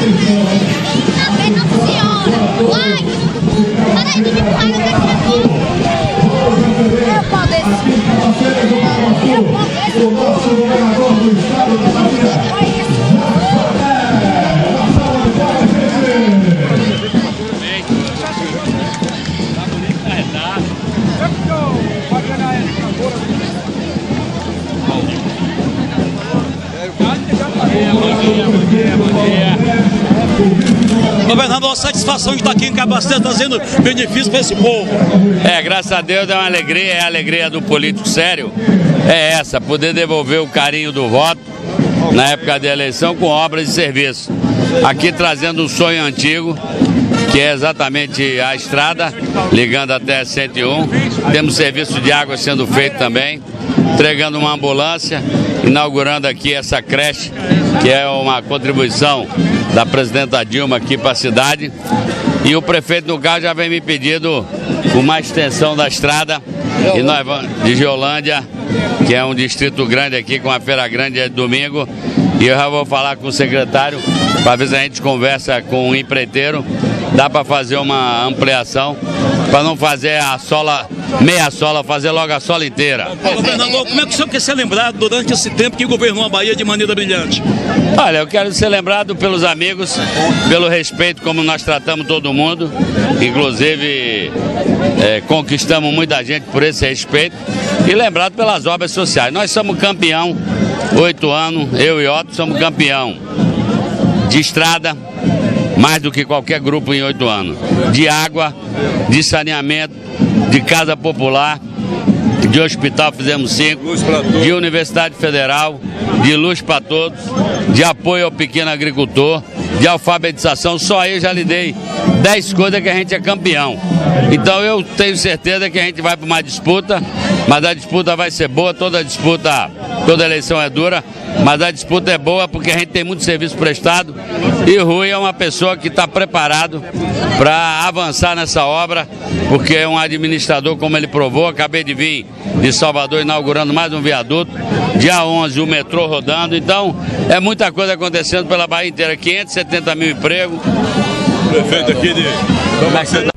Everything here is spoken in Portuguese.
Nossa Senhora! Uai! Para aí de me empurrar, eu quero tirar foto! Eu pau desse! Eu pau desse! O nosso governador do estado da Bahia! Olha isso! Governador, uma satisfação de estar aqui em Cabaceira trazendo benefício para esse povo. Graças a Deus é uma alegria, é a alegria do político sério. É essa, poder devolver o carinho do voto na época da eleição com obras e serviços. Aqui trazendo um sonho antigo, que é exatamente a estrada, ligando até a 101. Temos serviço de água sendo feito também, entregando uma ambulância, inaugurando aqui essa creche, que é uma contribuição da presidenta Dilma aqui para a cidade. E o prefeito do Carro já vem me pedindo uma extensão da estrada e nós vamos de Geolândia, que é um distrito grande aqui, com a feira grande é domingo. E eu já vou falar com o secretário para ver se a gente conversa com o empreiteiro. Dá para fazer uma ampliação, para não fazer a sola, meia sola, fazer logo a sola inteira. Governador, como é que o senhor quer ser lembrado durante esse tempo que governou a Bahia de maneira brilhante? Olha, eu quero ser lembrado pelos amigos, pelo respeito como nós tratamos todo mundo, inclusive conquistamos muita gente por esse respeito, e lembrado pelas obras sociais. Nós somos campeão, 8 anos, eu e Otto somos campeão de estrada, mais do que qualquer grupo em 8 anos, de água, de saneamento, de casa popular, de hospital fizemos 5, de Universidade Federal, de luz para todos, de apoio ao pequeno agricultor, de alfabetização. Só aí já lhe dei 10 coisas que a gente é campeão. Então eu tenho certeza que a gente vai para uma disputa, mas a disputa vai ser boa. Toda eleição é dura, mas a disputa é boa porque a gente tem muito serviço prestado e Rui é uma pessoa que está preparado para avançar nessa obra, porque é um administrador, como ele provou. Acabei de vir de Salvador inaugurando mais um viaduto, dia 11 o metrô rodando, então é muita coisa acontecendo pela Bahia inteira, 570 mil empregos. Prefeito aqui de